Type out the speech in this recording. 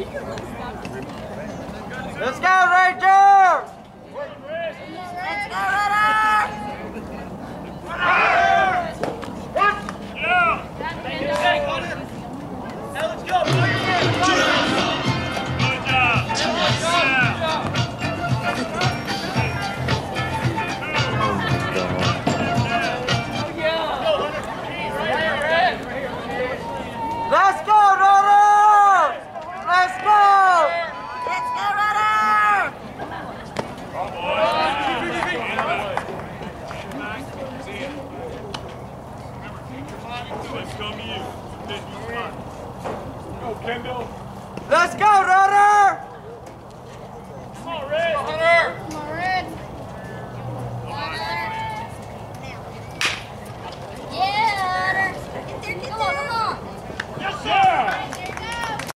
Let's go, Ranger! Let's go, Runner! Let's go, Runner! Let's go! Let's go, Runner! Let's go, you. Go, Kendall. Let's go, Runner! Come on, Ray. Hunter.